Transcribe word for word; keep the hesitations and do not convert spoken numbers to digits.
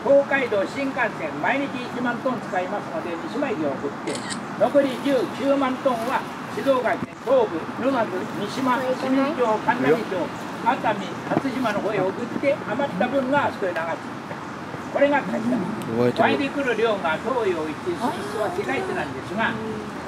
東海道新幹線毎日いちまんトン使いますので三島駅を送って、残りじゅうきゅうまんトンは静岡県東部、沼津、三島、清水町、神奈町、熱海、初島の方へ送って余った分があそこへ流す。これが貸し出し。湧いてくる量が東洋一、水質は世界一なんですが、